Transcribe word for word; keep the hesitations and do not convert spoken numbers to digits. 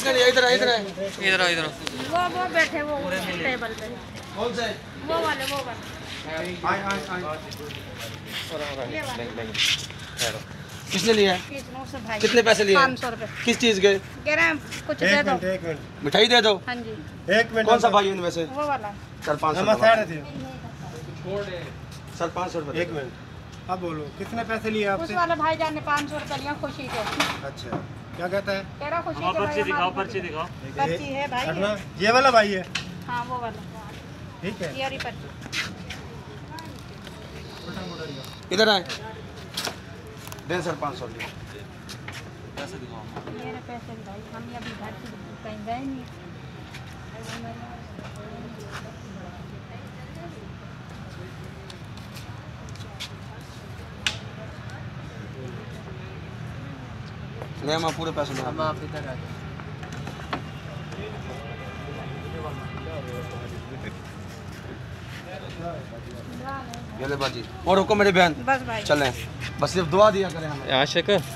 किसने लिया? इधर इधर इधर इधर वो वो बैठे वो टेबल पे। कौन से? वो वाले वो वाले। आए आए आए। किसने लिया? भाई कितने पैसे लिए? पाँच सौ रुपए। किस चीज के? कह रहे हैं कुछ दे दो। मिठाई दे दो। हाँ जी। एक मिनट। कौन सा भाई है इनमें से? वो वाला। सर पाँच सौ। सर पाँच सौ रुपये। एक मिनट, अब बोलो कितने पैसे लिए उस आपसे? वाले भाईजान ने पाँच सौ रुपए लिया खुशी के। अच्छा, क्या कहता है? कह रहा खुशी के पर्ची दिखाओ पर्ची दिखाओ। पर्ची है भाई। अगला ये वाला भाई है। हाँ वो वाला। ठीक है, ये वाली पर्ची। इधर आए। दें सर पाँच सौ रुपये। मेरे पैसे भाई हम अभी घर से कहीं गए नहीं। ले हम पूरे पैसे ले हम आप इधर आ जाओ। ये ले बाजी और रुको मेरी बहन बस भाई। चलें बस सिर्फ दुआ दिया करें हमें। आशिक